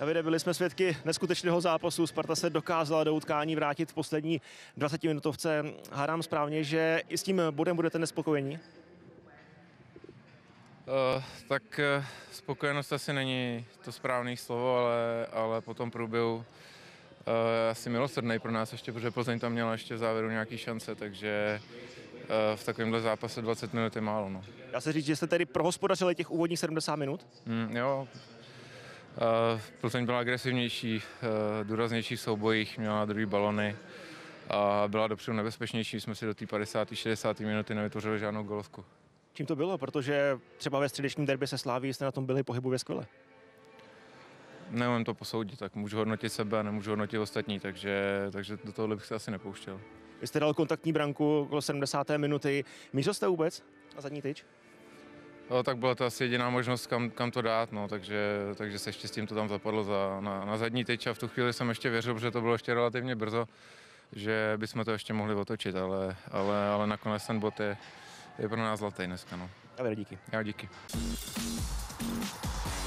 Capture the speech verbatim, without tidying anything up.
Davide, byli jsme svědky neskutečného zápasu. Sparta se dokázala do utkání vrátit v poslední dvacetiminutovce. Hádám správně, že i s tím bodem budete nespokojení? Uh, tak uh, spokojenost asi není to správné slovo, ale, ale po tom průběhu uh, asi milosrdnej pro nás ještě, protože Plzeň tam měla ještě v závěru nějaký šance, takže uh, v takovémhle zápase dvacet minut je málo. No. Dá se říct, že jste tedy prohospodařili těch úvodních sedmdesát minut? Mm, jo. Uh, Plzeň byla agresivnější, uh, důraznější v soubojích, měla druhý balony a byla dopředu nebezpečnější. Jsme si do té padesáté šedesáté minuty nevytvořili žádnou golovku. Čím to bylo? Protože třeba ve středečním derby se Sláví jste na tom byli pohybově skvěle. Neumím to posoudit, tak můžu hodnotit sebe a nemůžu hodnotit ostatní, takže, takže do tohohle bych se asi nepouštěl. Vy jste dal kontaktní branku okolo sedmdesáté minuty. Mířil jste vůbec na zadní tyč? No, tak byla to asi jediná možnost, kam, kam to dát, no, takže, takže se štěstím to tam zapadlo za, na, na zadní tyč a v tu chvíli jsem ještě věřil, protože to bylo ještě relativně brzo, že bychom to ještě mohli otočit, ale, ale, ale nakonec ten bod je, je pro nás zlatý dneska. No. Davide, díky. Já díky.